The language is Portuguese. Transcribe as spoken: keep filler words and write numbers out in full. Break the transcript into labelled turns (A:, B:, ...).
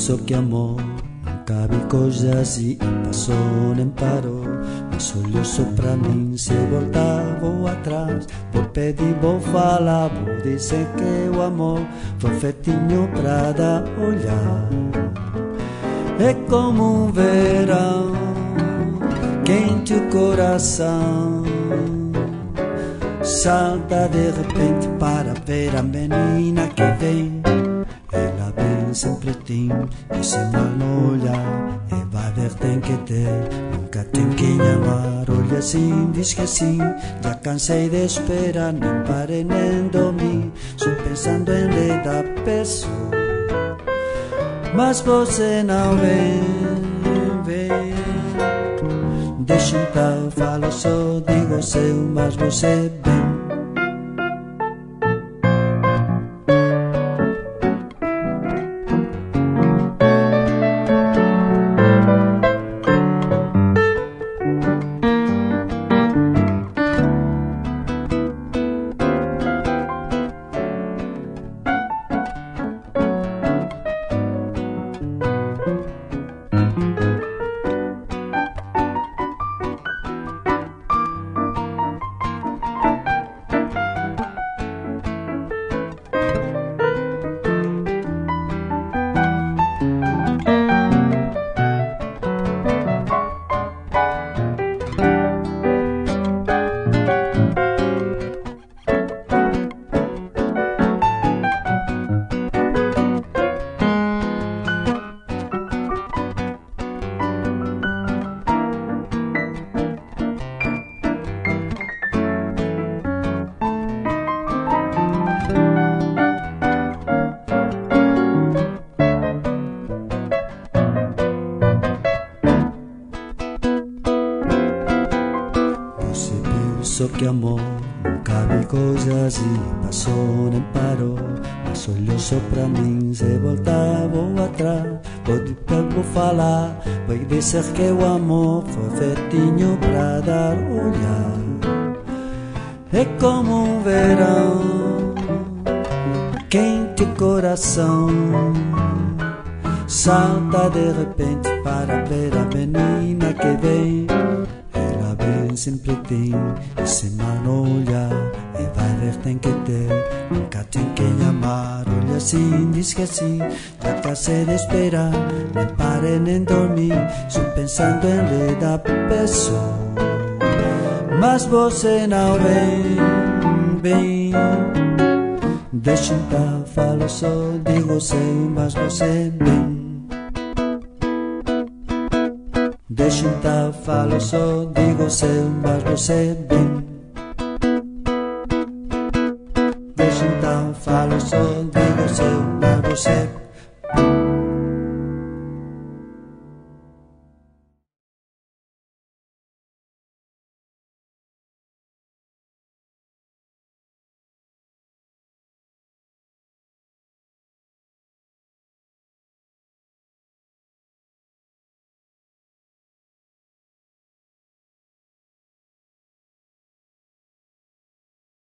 A: penso que amor nunca vi coisa assim, passou nem parou. Mas olhou só pra mim, se voltar vou atrás. Vou pedir, vou falar, vou dizer que o amor foi feitinho pra dar olhar. É como um verão, quente o coração, salta de repente para ver a menina que vem. Ela vem sempre tem esse mal no olhar, e vai ver tem que ter, nunca tem quem amar. Olha assim, diz que sim, já cansei de esperar, nem parei nem dormi, só pensando em lhe dar peso. Mas você não vem, vem. Deixa então, falo só, digo seu, mas você vem. Só que amor nunca vi coisa assim, passou nem parou. Mas olhou só pra mim, se voltar vou atrás. Pode vou falar, vai dizer que o amor foi feitinho pra dar olhar. É como um verão, quente o coração, salta de repente para ver a menina que vem. Sempre tem esse mal no olhar, e vai ver tem que ter, nunca tem quem amar. Olha assim, diz que sim, já cansei de esperar, nem parei nem dormi, só pensando em lhe dar peso. Mas você não vem, vem. Deixa então, falo só, digo sei, mas você vem. Deixa então, falo só, digo seu, mas você vem. Deixa então, falo só, digo seu, mas você vem.